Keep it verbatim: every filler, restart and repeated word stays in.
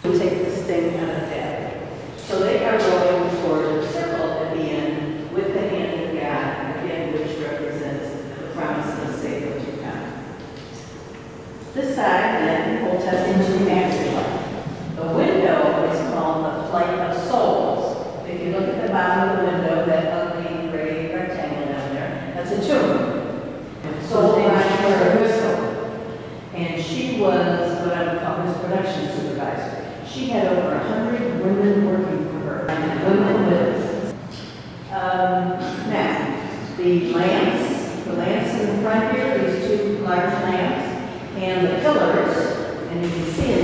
to take this thing out of that. So they are going toward a circle at the end with the hand of God, again, which represents the promise of the Savior to come. This side then will test into the afterlife. The window is called the flight of souls. If you look at the bottom of the window, that ugly gray rectangle down there, that's a tomb. Soul ran for a whistle. And she was what I would call his production supervisor. She had over a hundred women working for her. Women with um, now, the lamps, the lamps in the front here, these two large lamps, and the pillars, and you can see it